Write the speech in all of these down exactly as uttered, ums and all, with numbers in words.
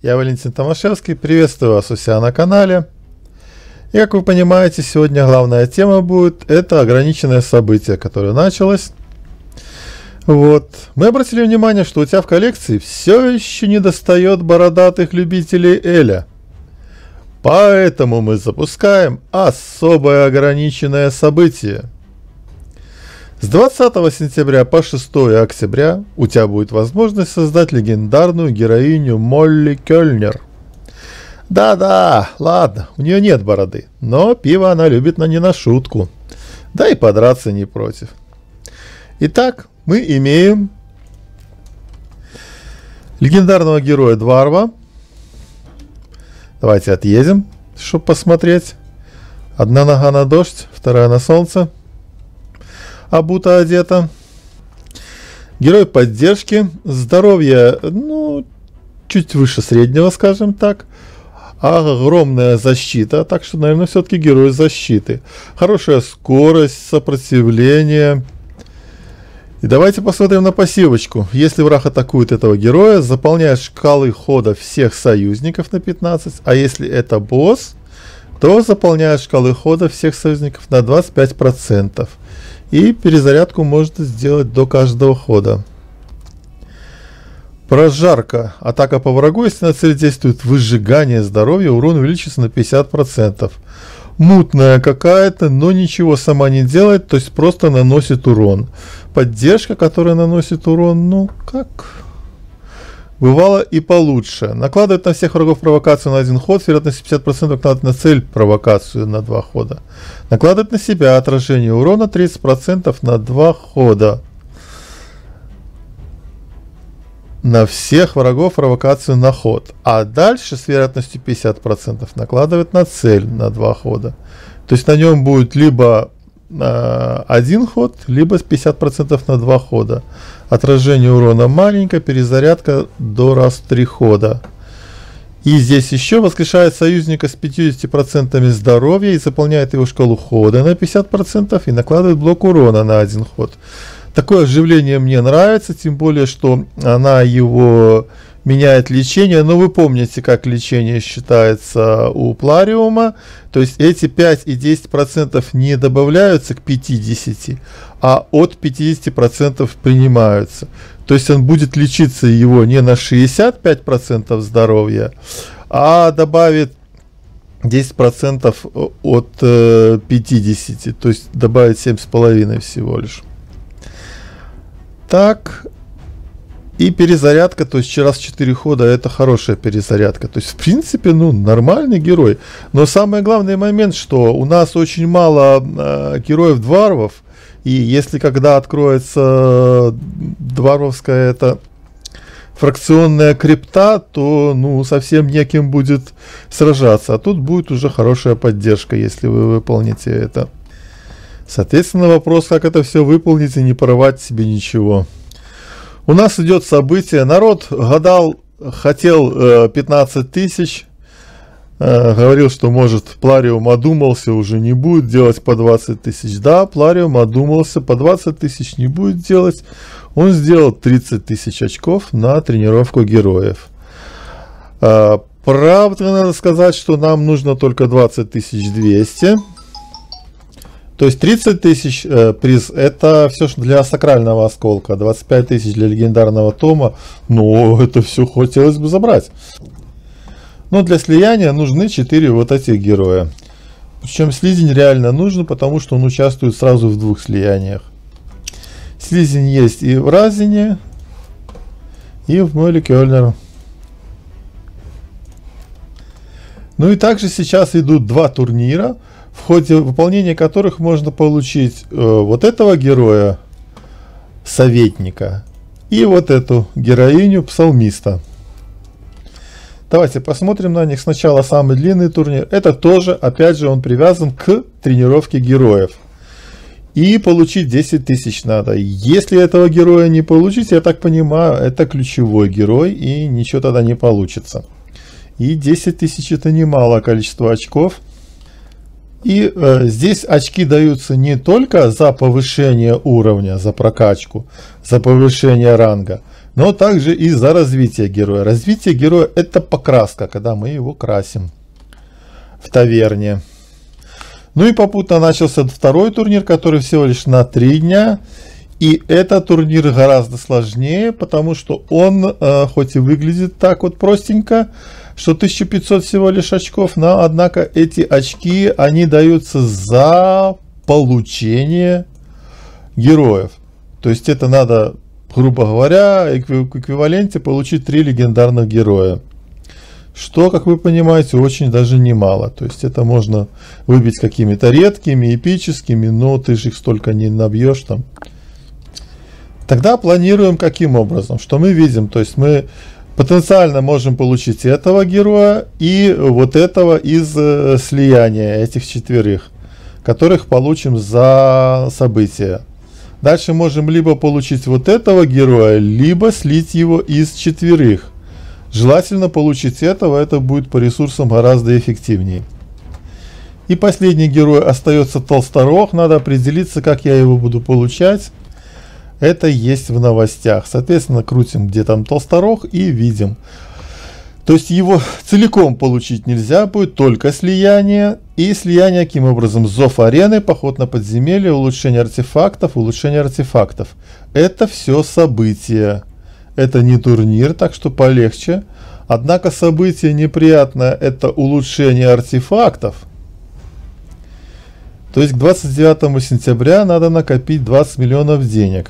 Я Валентин Томашевский, приветствую вас у себя на канале. И как вы понимаете, сегодня главная тема будет это ограниченное событие, которое началось. Вот. Мы обратили внимание, что у тебя в коллекции все еще не достает бородатых любителей Эля. Поэтому мы запускаем особое ограниченное событие. С двадцатого сентября по шестое октября у тебя будет возможность создать легендарную героиню Молли Кёльнер. Да-да, ладно, у нее нет бороды, но пиво она любит, но не на шутку. Да и подраться не против. Итак, мы имеем легендарного героя Дварва. Давайте отъедем, чтобы посмотреть. Одна нога на дождь, вторая на солнце. Обута, одета. Герой поддержки. Здоровье, ну, чуть выше среднего, скажем так. Огромная защита, так что, наверное, все-таки герой защиты. Хорошая скорость, сопротивление. И давайте посмотрим на пассивочку. Если враг атакует этого героя, заполняет шкалы хода всех союзников на пятнадцать. А если это босс, то заполняет шкалы хода всех союзников на двадцать пять процентов. И перезарядку можно сделать до каждого хода. Прожарка. Атака по врагу, если на цель действует выжигание здоровья, урон увеличится на пятьдесят процентов. Мутная какая-то, но ничего сама не делает, то есть просто наносит урон. Поддержка, которая наносит урон, ну как... Бывало и получше. Накладывает на всех врагов провокацию на один ход, вероятность пятьдесят процентов накладывает на цель провокацию на два хода. Накладывает на себя отражение урона тридцать процентов на два хода. На всех врагов провокацию на ход. А дальше с вероятностью пятьдесят процентов накладывает на цель на два хода. То есть на нем будет либо э, один ход, либо с пятьдесят процентов на два хода. Отражение урона маленькое, перезарядка до раз в три хода. И здесь еще воскрешает союзника с пятьюдесятью процентами здоровья и заполняет его шкалу хода на пятьдесят процентов и накладывает блок урона на один ход. Такое оживление мне нравится, тем более, что она его меняет лечение. Но вы помните, как лечение считается у Плариума. То есть эти пять и десять процентов не добавляются к пятидесяти, а от пятидесяти процентов принимаются. То есть он будет лечиться его не на шестьдесят пять процентов здоровья, а добавит десять процентов от э, пятидесяти. То есть добавит семь с половиной всего лишь. Так, и перезарядка, то есть через четыре хода, это хорошая перезарядка. То есть, в принципе, ну, нормальный герой. Но самый главный момент, что у нас очень мало э, героев-дварвов. И если когда откроется дварвовская эта фракционная крипта, то, ну, совсем неким будет сражаться. А тут будет уже хорошая поддержка, если вы выполните это. Соответственно, вопрос, как это все выполнить и не порвать себе ничего. У нас идет событие. Народ гадал, хотел э, пятнадцать тысяч. Э, говорил, что может Плариум одумался, уже не будет делать по двадцать тысяч. Да, Плариум одумался, по двадцать тысяч не будет делать. Он сделал тридцать тысяч очков на тренировку героев. Э, правда, надо сказать, что нам нужно только двадцать тысяч двести. То есть тридцать тысяч э, приз, это все для сакрального осколка, двадцать пять тысяч для легендарного тома, но это все хотелось бы забрать. Но для слияния нужны четыре вот этих героя. Причем слизень реально нужен, потому что он участвует сразу в двух слияниях. Слизень есть и в Разине, и в Молли Кёльнер. Ну и также сейчас идут два турнира, в ходе выполнения которых можно получить э, вот этого героя, советника, и вот эту героиню, псалмиста. Давайте посмотрим на них. Сначала самый длинный турнир. Это тоже, опять же, он привязан к тренировке героев. И получить десять тысяч надо. Если этого героя не получить, я так понимаю, это ключевой герой, и ничего тогда не получится. И десять тысяч это немало количество очков. И э, здесь очки даются не только за повышение уровня, за прокачку, за повышение ранга, но также и за развитие героя. Развитие героя — это покраска, когда мы его красим в таверне. Ну и попутно начался второй турнир, который всего лишь на три дня. И этот турнир гораздо сложнее, потому что он, э, хоть и выглядит так вот простенько, что тысяча пятьсот всего лишь очков, но однако эти очки, они даются за получение героев. То есть это надо, грубо говоря, в эквиваленте получить три легендарных героя. Что, как вы понимаете, очень даже немало. То есть это можно выбить какими-то редкими, эпическими, но ты же их столько не набьешь там. Тогда планируем каким образом? Что мы видим? То есть мы потенциально можем получить этого героя и вот этого из э, слияния этих четверых, которых получим за события. Дальше можем либо получить вот этого героя, либо слить его из четверых. Желательно получить этого, это будет по ресурсам гораздо эффективнее. И последний герой остается Толсторог, надо определиться, как я его буду получать. Это есть в новостях. Соответственно, крутим, где там Толсторог, и видим. То есть его целиком получить нельзя будет, только слияние. И слияние каким образом? Зов арены, поход на подземелье, улучшение артефактов, улучшение артефактов. Это все события. Это не турнир, так что полегче. Однако событие неприятное — это улучшение артефактов. То есть к двадцать девятому сентября надо накопить двадцать миллионов денег.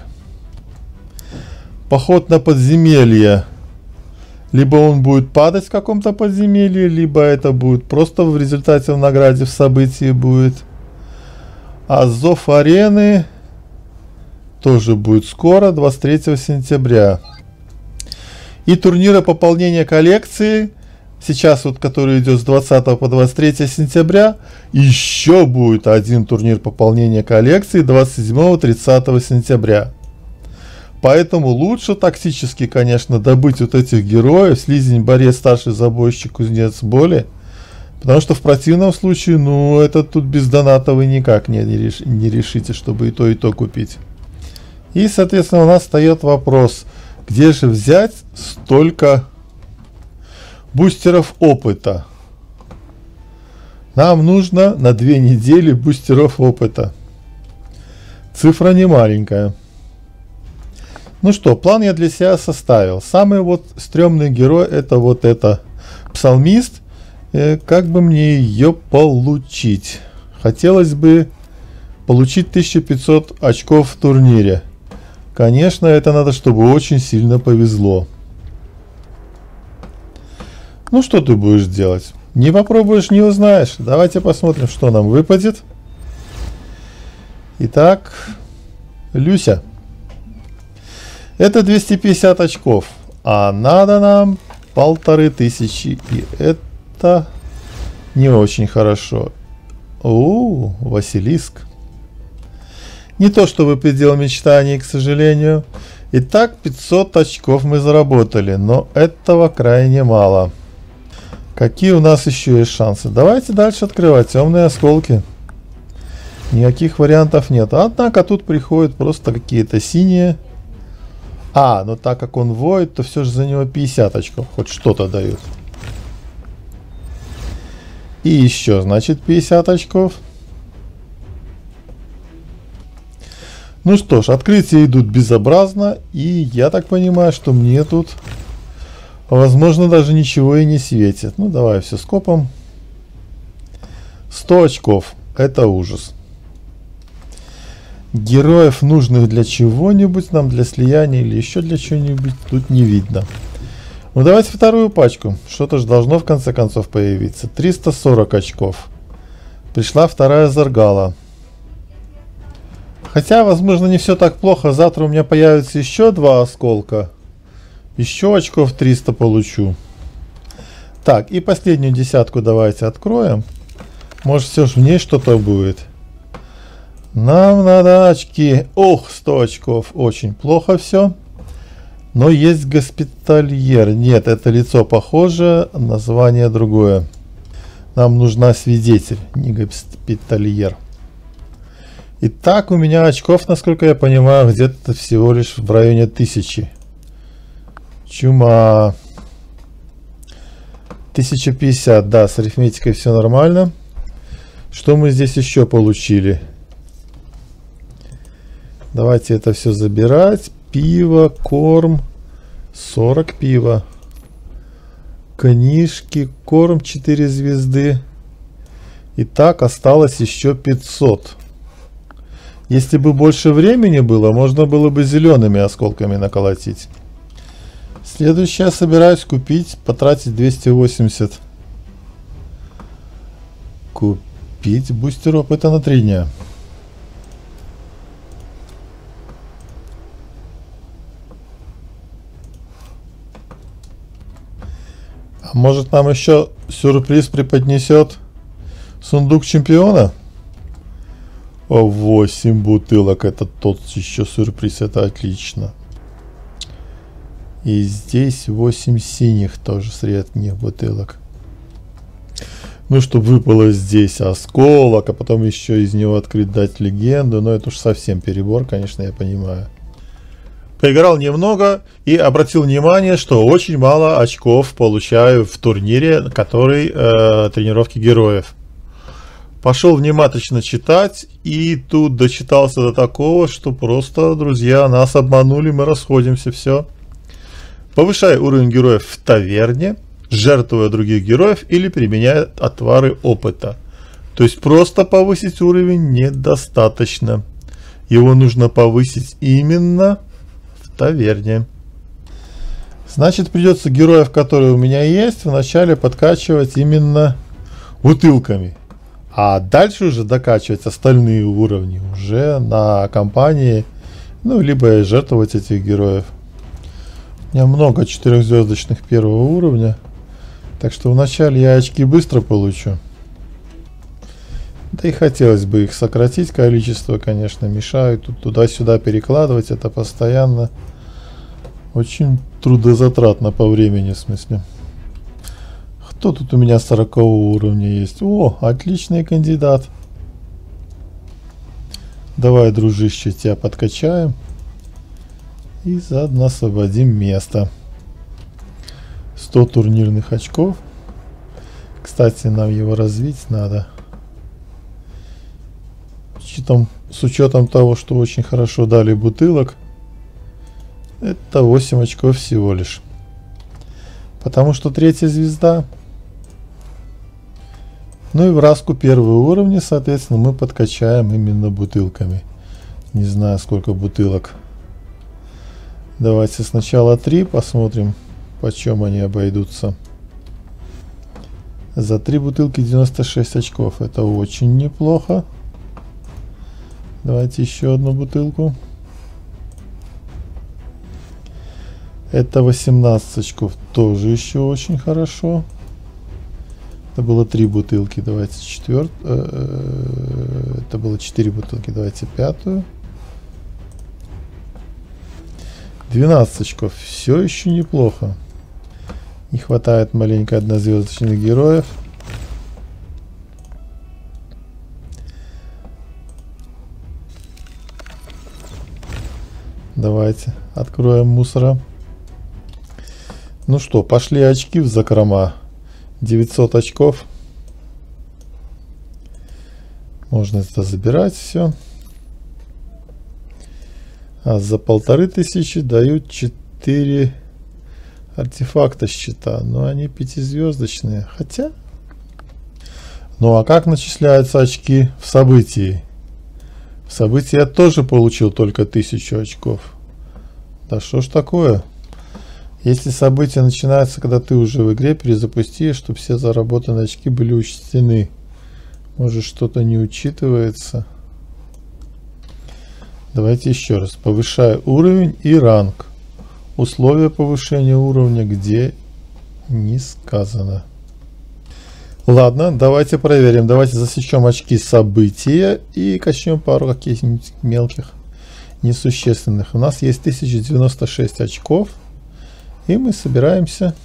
Поход на подземелье. Либо он будет падать в каком-то подземелье, либо это будет просто в результате в награде в событии будет. А зов арены тоже будет скоро, двадцать третьего сентября. И турниры пополнения коллекции, сейчас вот который идет с двадцатого по двадцать третье сентября, еще будет один турнир пополнения коллекции двадцать седьмого тридцатого сентября. Поэтому лучше тактически, конечно, добыть вот этих героев: слизень, борец, старший забойщик, кузнец, боли. Потому что в противном случае, ну, это тут без доната вы никак не, не, реш, не решите, чтобы и то, и то купить. И, соответственно, у нас встает вопрос: где же взять столько бустеров опыта? Нам нужно на две недели бустеров опыта. Цифра не маленькая. Ну что, план я для себя составил. Самый вот стрёмный герой — это вот это псалмист. Э, как бы мне ее получить? Хотелось бы получить тысячу пятьсот очков в турнире. Конечно, это надо, чтобы очень сильно повезло. Ну что ты будешь делать? Не попробуешь, не узнаешь. Давайте посмотрим, что нам выпадет. Итак, Люся. Это двести пятьдесят очков, а надо нам полторы тысячи, и это не очень хорошо. У, Василиск. Не то чтобы предел мечтаний, к сожалению. Итак, пятьсот очков мы заработали, но этого крайне мало. Какие у нас еще есть шансы? Давайте дальше открывать темные осколки. Никаких вариантов нет. Однако тут приходят просто какие-то синие. А, но так как он воет, то все же за него пятьдесят очков. Хоть что-то дают. И еще, значит, пятьдесят очков. Ну что ж, открытия идут безобразно. И я так понимаю, что мне тут, возможно, даже ничего и не светит. Ну, давай все скопом. сто очков. Это ужас. Героев, нужных для чего-нибудь, нам для слияния или еще для чего-нибудь, тут не видно. Ну давайте вторую пачку. Что-то же должно в конце концов появиться. триста сорок очков. Пришла вторая Заргала. Хотя, возможно, не все так плохо. Завтра у меня появится еще два осколка. Еще очков триста получу. Так, и последнюю десятку давайте откроем. Может, все же в ней что-то будет. Нам надо очки. Ох, сто очков. Очень плохо все. Но есть госпитальер. Нет, это лицо похоже, название другое. Нам нужна свидетель, не госпитальер. Итак, у меня очков, насколько я понимаю, где-то всего лишь в районе тысячи. Чума. тысяча пятьдесят, да, с арифметикой все нормально. Что мы здесь еще получили? Давайте это все забирать. Пиво, корм. сорок пива. Книжки, корм четыре звезды. Итак, осталось еще пятьсот. Если бы больше времени было, можно было бы зелеными осколками наколотить. Следующее я собираюсь купить, потратить двести восемьдесят. Купить бустер опыта на три дня. А может нам еще сюрприз преподнесет сундук чемпиона? О, восемь бутылок. Это тот еще сюрприз. Это отлично. И здесь восемь синих тоже средних бутылок. Ну, чтобы выпало здесь осколок, а потом еще из него открыть, дать легенду. Но это уж совсем перебор, конечно, я понимаю. Поиграл немного и обратил внимание, что очень мало очков получаю в турнире, который э, тренировки героев. Пошел внимательно читать, и тут дочитался до такого, что просто, друзья, нас обманули, мы расходимся, все. Повышай уровень героев в таверне, жертвуя других героев или применяя отвары опыта. То есть просто повысить уровень недостаточно. Его нужно повысить именно в таверне. Значит, придется героев, которые у меня есть, вначале подкачивать именно бутылками. А дальше уже докачивать остальные уровни уже на компании, ну, либо жертвовать этих героев. У меня много четырехзвездочных первого уровня, так что вначале я очки быстро получу. Да и хотелось бы их сократить, количество, конечно, мешают. Тут туда-сюда перекладывать, это постоянно очень трудозатратно по времени, в смысле. Кто тут у меня сорокового уровня есть? О, отличный кандидат. Давай, дружище, тебя подкачаем. И заодно освободим место. сто турнирных очков. Кстати, нам его развить надо. С учетом, с учетом того, что очень хорошо дали бутылок, это восемь очков всего лишь. Потому что третья звезда. Ну и в раску первые уровни, соответственно, мы подкачаем именно бутылками. Не знаю, сколько бутылок. Давайте сначала три, посмотрим, почем они обойдутся. За три бутылки девяносто шесть очков. Это очень неплохо. Давайте еще одну бутылку. Это восемнадцать очков. Тоже еще очень хорошо. Это было три бутылки. Давайте четвертую. Это было четыре бутылки. Давайте пятую. двенадцать очков. Все еще неплохо. Не хватает маленько однозвездочных героев. Давайте откроем мусора. Ну что, пошли очки в закрома. девятьсот очков. Можно это забирать все. А за полторы тысячи дают четыре артефакта щита. Но они пятизвездочные. Хотя... Ну а как начисляются очки в событии? В событии я тоже получил только тысячу очков. Да что ж такое? Если событие начинается, когда ты уже в игре, перезапусти, чтобы все заработанные очки были учтены. Может, что-то не учитывается. Давайте еще раз. Повышай уровень и ранг. Условия повышения уровня, где не сказано. Ладно, давайте проверим. Давайте засечем очки события и качнем пару каких-нибудь мелких, несущественных. У нас есть тысяча девяносто шесть очков. И мы собираемся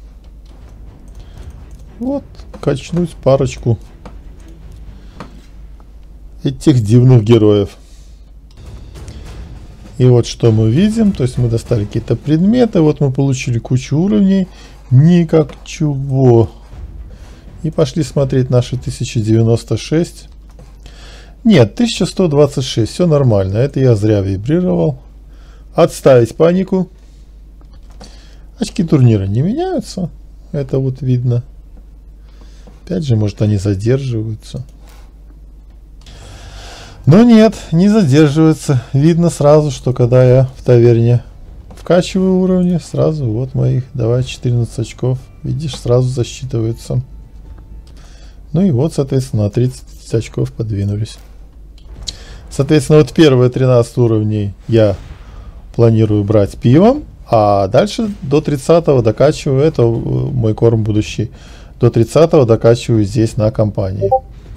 вот качнуть парочку этих дивных героев. И вот что мы видим, то есть мы достали какие-то предметы, вот мы получили кучу уровней, никак чего. И пошли смотреть наши тысяча девяносто шесть. Нет, тысяча сто двадцать шесть, все нормально, это я зря вибрировал. Отставить панику. Очки турнира не меняются, это вот видно. Опять же, может, они задерживаются. Но нет, не задерживается. Видно сразу, что когда я в таверне вкачиваю уровни, сразу вот моих, давай четырнадцать очков. Видишь, сразу засчитывается. Ну и вот, соответственно, на тридцать очков подвинулись. Соответственно, вот первые тринадцать уровней я планирую брать пивом, а дальше до тридцатого докачиваю, это мой корм будущий, до тридцатого докачиваю здесь на компании.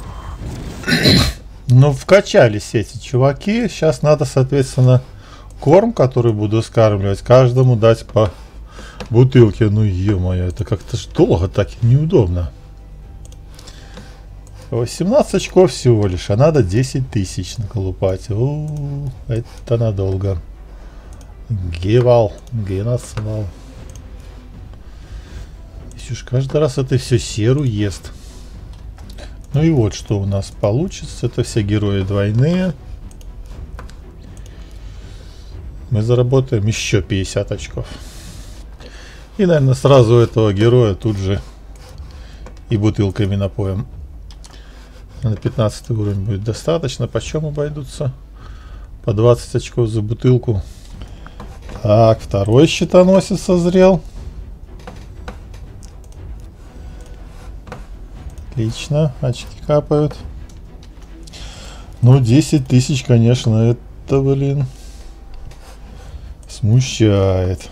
Ну, вкачались эти чуваки. Сейчас надо, соответственно, корм, который буду скармливать, каждому дать по бутылке. Ну, ё-моё, это как-то долго, так и неудобно. восемнадцать очков всего лишь, а надо десять тысяч наколупать. У-у-у, это надолго. Гевал, геносвал. Если уж каждый раз это все серу ест. Ну и вот что у нас получится. Это все герои двойные. Мы заработаем еще пятьдесят очков. И, наверное, сразу этого героя тут же и бутылками напоем. На пятнадцатый уровень будет достаточно. Почем обойдутся? По двадцать очков за бутылку. Так, второй щитоносец созрел. Отлично, очки капают. Ну, десять тысяч, конечно, это, блин, смущает.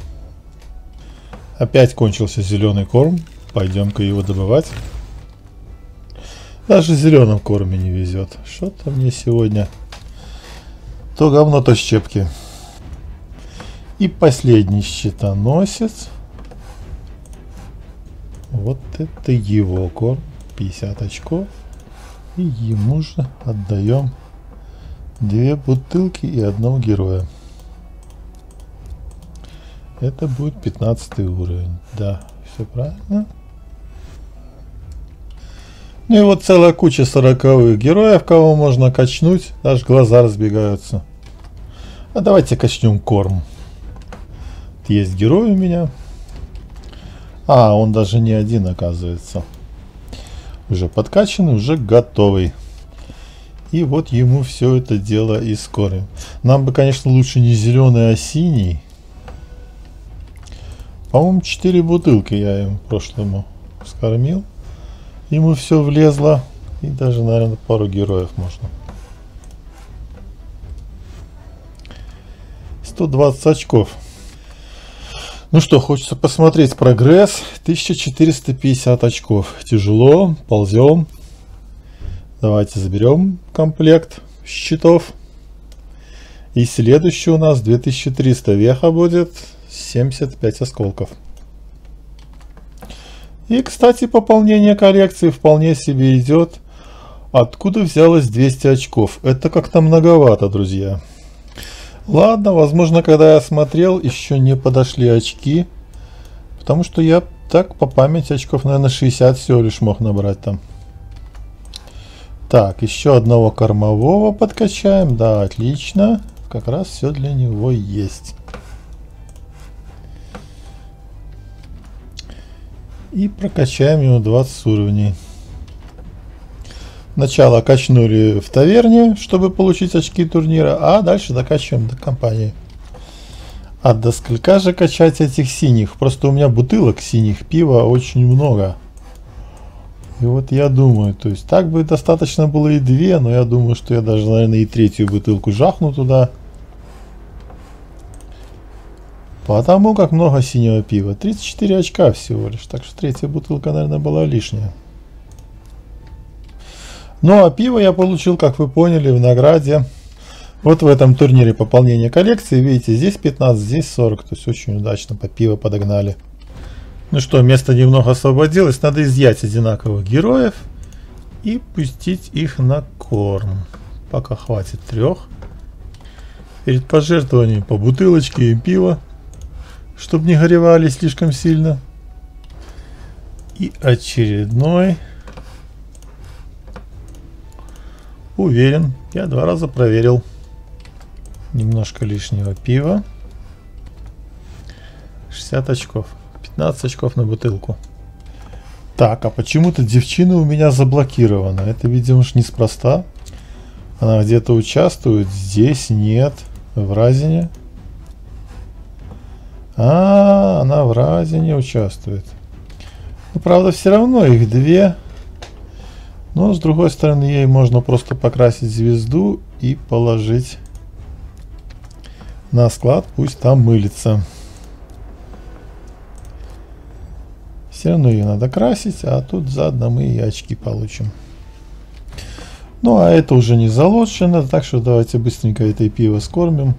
Опять кончился зеленый корм. Пойдем-ка его добывать. Даже в зеленом корме не везет. Что-то мне сегодня то говно, то щепки. И последний щитоносец. Вот это его корм. пятьдесят очков. И ему же отдаем две бутылки и одного героя. Это будет пятнадцатый уровень. Да, все правильно. Ну и вот целая куча сороковых героев, кого можно качнуть. Даже глаза разбегаются. А давайте качнем корм. Есть герой у меня. А, он даже не один, оказывается. Уже подкачанный, уже готовый. И вот ему все это дело и скорим. Нам бы, конечно, лучше не зеленый, а синий. По-моему, четыре бутылки я им прошлому скормил. Ему все влезло. И даже, наверное, пару героев можно. сто двадцать очков. Ну что, хочется посмотреть прогресс. тысяча четыреста пятьдесят очков. Тяжело. Ползем. Давайте заберем комплект щитов. И следующий у нас две тысячи триста веха будет. семьдесят пять осколков. И, кстати, пополнение коллекции вполне себе идет. Откуда взялось двести очков? Это как-то многовато, друзья. Ладно, возможно, когда я смотрел, еще не подошли очки. Потому что я так по памяти очков, наверное, шестьдесят всего лишь мог набрать там. Так, еще одного кормового подкачаем. Да, отлично. Как раз все для него есть. И прокачаем ему двадцать уровней. Сначала качнули в таверне, чтобы получить очки турнира, а дальше докачиваем до компании. А до сколька же качать этих синих? Просто у меня бутылок синих пива очень много. И вот я думаю, то есть так бы достаточно было и две, но я думаю, что я даже, наверное, и третью бутылку жахну туда. Потому как много синего пива. тридцать четыре очка всего лишь, так что третья бутылка, наверное, была лишняя. Ну а пиво я получил, как вы поняли, в награде. Вот в этом турнире пополнения коллекции. Видите, здесь пятнадцать, здесь сорок. То есть очень удачно по пиво подогнали. Ну что, место немного освободилось. Надо изъять одинаковых героев и пустить их на корм. Пока хватит трех. Перед пожертвованием по бутылочке и пива, чтобы не горевали слишком сильно. И очередной. Уверен, я два раза проверил. Немножко лишнего пива. шестьдесят очков. пятнадцать очков на бутылку. Так, а почему-то девчина у меня заблокирована. Это, видимо, ж неспроста. Она где-то участвует. Здесь нет. В Разине. А, она в Разине участвует. Ну, правда, все равно их две. Но, с другой стороны, ей можно просто покрасить звезду и положить на склад. Пусть там мылится. Все равно ее надо красить, а тут заодно мы и очки получим. Ну, а это уже не залочено, так что давайте быстренько это пиво скормим.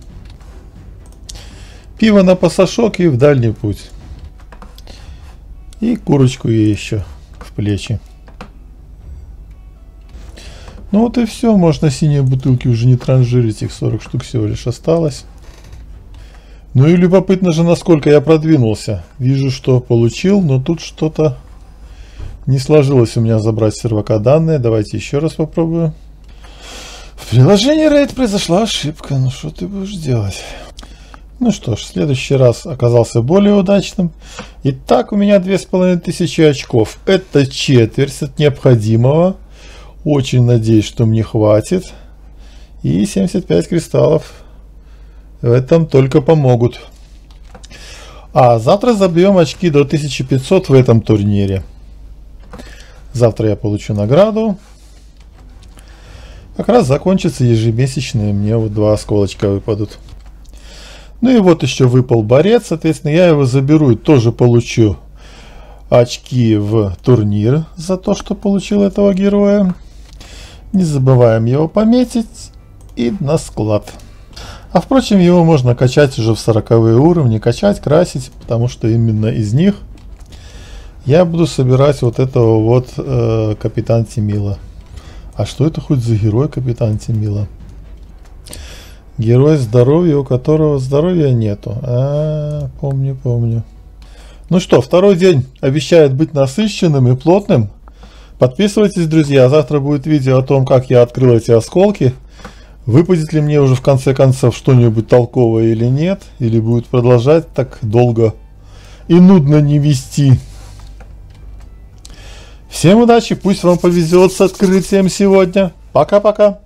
Пиво на пасашок и в дальний путь. И курочку ей еще в плечи. Ну вот и все, можно синие бутылки уже не транжирить, их сорок штук всего лишь осталось. Ну и любопытно же, насколько я продвинулся. Вижу, что получил, но тут что-то не сложилось у меня забрать с сервака данные. Давайте еще раз попробую. В приложении Raid произошла ошибка. Ну что ты будешь делать? Ну что ж, в следующий раз оказался более удачным. Итак, у меня две с половиной тысячи очков. Это четверть от необходимого. Очень надеюсь, что мне хватит. И семьдесят пять кристаллов в этом только помогут. А завтра забьем очки до тысячи пятисот в этом турнире. Завтра я получу награду. Как раз закончатся ежемесячные. Мне вот два осколочка выпадут. Ну и вот еще выпал борец. Соответственно, я его заберу и тоже получу очки в турнир за то, что получил этого героя. Не забываем его пометить и на склад. А впрочем, его можно качать уже в сороковые уровни. Качать, красить, потому что именно из них я буду собирать вот этого вот э, Капитан Тимила. А что это хоть за герой Капитан Тимила? Герой здоровья, у которого здоровья нету. А, помню, помню. Ну что, второй день обещает быть насыщенным и плотным. Подписывайтесь, друзья. Завтра будет видео о том, как я открыл эти осколки. Выпадет ли мне уже в конце концов что-нибудь толковое или нет. Или будет продолжать так долго и нудно не вести. Всем удачи, пусть вам повезет с открытием сегодня. Пока-пока.